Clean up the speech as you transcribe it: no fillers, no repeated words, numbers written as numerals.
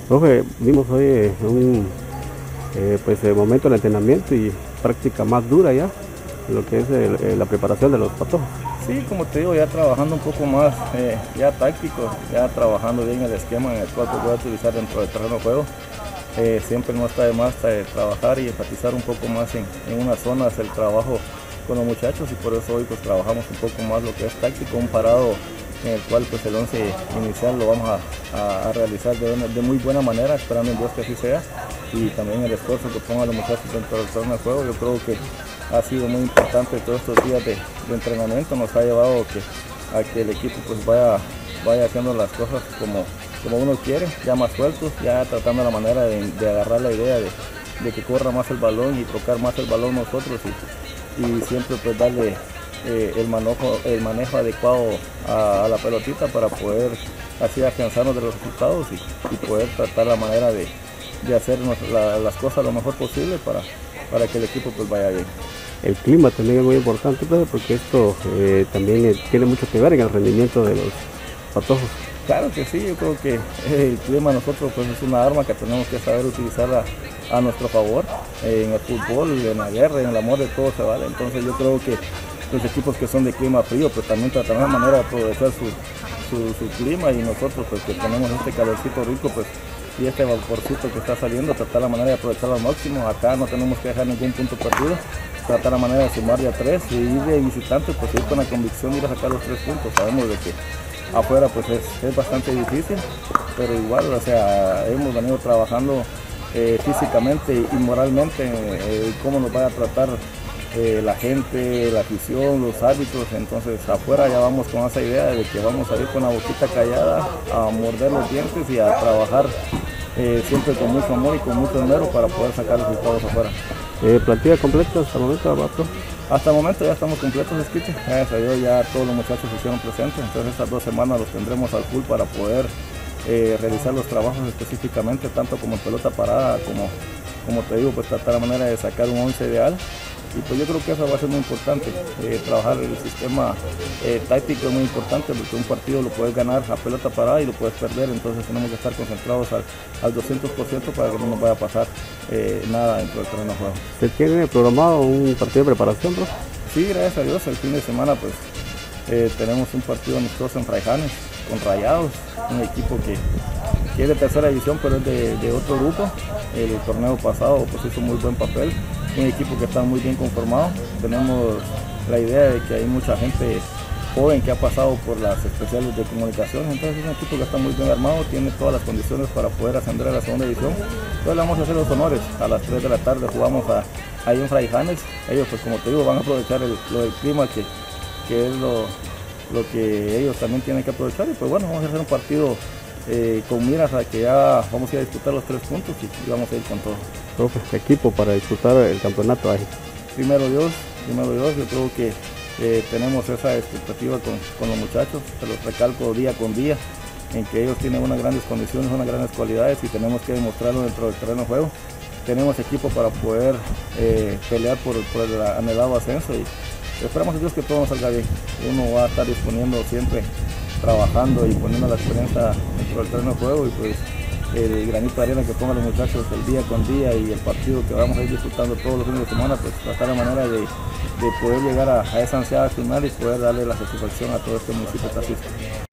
Profe, vimos hoy el momento del entrenamiento y práctica más dura ya, lo que es la preparación de los patojos. Sí, como te digo, ya trabajando un poco más ya táctico, ya trabajando bien el esquema en el cual voy a utilizar dentro del terreno de juego. Siempre no está de más trabajar y enfatizar un poco más en unas zonas el trabajo con los muchachos, y por eso hoy pues trabajamos un poco más lo que es táctico, un parado en el cual pues el 11 inicial lo vamos a realizar de muy buena manera, esperando en Dios que así sea, y también el esfuerzo que pongan los muchachos dentro del terreno de juego. Yo creo que ha sido muy importante todos estos días de entrenamiento, nos ha llevado a que el equipo pues vaya haciendo las cosas como uno quiere, ya más sueltos, ya tratando la manera de agarrar la idea de que corra más el balón y tocar más el balón nosotros, y siempre pues darle el manejo adecuado a la pelotita para poder así afianzarnos de los resultados y poder tratar la manera de hacer las cosas lo mejor posible para que el equipo pues vaya bien. El clima también es muy importante, profe, porque esto también tiene mucho que ver en el rendimiento de los patojos. Claro que sí, yo creo que el clima nosotros pues es una arma que tenemos que saber utilizarla a nuestro favor. En el fútbol, en la guerra, en el amor, de todo se vale. Entonces yo creo que los equipos que son de clima frío pues también tratan de manera de aprovechar su clima, y nosotros pues que tenemos este calorcito rico pues y este vaporcito que está saliendo, tratar la manera de aprovecharlo al máximo. Acá no tenemos que dejar ningún punto perdido, tratar la manera de sumar de a 3 y ir de visitante, pues ir con la convicción de ir a sacar los 3 puntos. Sabemos de que afuera pues es bastante difícil, pero igual, o sea, hemos venido trabajando físicamente y moralmente cómo nos va a tratar la gente, la afición, los árbitros. Entonces afuera ya vamos con esa idea de que vamos a ir con la boquita callada, a morder los dientes y a trabajar siempre con mucho amor y con mucho esmero para poder sacar los resultados afuera. ¿Plantilla completa hasta el momento, Abato? Hasta el momento ya estamos completos, Esquiche. Gracias a Dios ya todos los muchachos se hicieron presentes, entonces estas 2 semanas los tendremos al full para poder realizar los trabajos específicamente, tanto como en pelota parada, como te digo, pues tratar la manera de sacar un 11 ideal. Y pues yo creo que eso va a ser muy importante, trabajar el sistema táctico es muy importante, porque un partido lo puedes ganar a pelota parada y lo puedes perder, entonces tenemos que estar concentrados al 200% para que no nos vaya a pasar nada dentro del terreno de juego. ¿Se tiene programado un partido de preparación, bro? Sí, gracias a Dios, el fin de semana pues tenemos un partido amistoso en Fraijanes con Rayados, un equipo que es de tercera división pero es de otro grupo. El torneo pasado pues hizo muy buen papel, un equipo que está muy bien conformado. Tenemos la idea de que hay mucha gente joven que ha pasado por las especiales de comunicación, entonces es un equipo que está muy bien armado, tiene todas las condiciones para poder ascender a la segunda división. Entonces le vamos a hacer los honores, a las 3 de la tarde jugamos ahí en Fraijanes. Ellos pues como te digo van a aprovechar lo del clima que es lo que ellos también tienen que aprovechar, y pues bueno, vamos a hacer un partido con miras a que ya vamos a ir a disputar los 3 puntos y vamos a ir con todo. Profe, equipo para disputar el campeonato ahí. Primero Dios, yo creo que tenemos esa expectativa con los muchachos, se los recalco día con día, en que ellos tienen unas grandes condiciones, unas grandes cualidades, y tenemos que demostrarlo dentro del terreno de juego. Tenemos equipo para poder pelear por el anhelado ascenso, y esperamos a Dios que todo nos salga bien. Uno va a estar disponiendo siempre, trabajando y poniendo la experiencia dentro del terreno de juego, y pues el granito de arena que pongan los muchachos el día con día y el partido que vamos a ir disfrutando todos los fines de semana, pues tratar la manera de poder llegar a esa ansiada final y poder darle la satisfacción a todo este municipio taxista.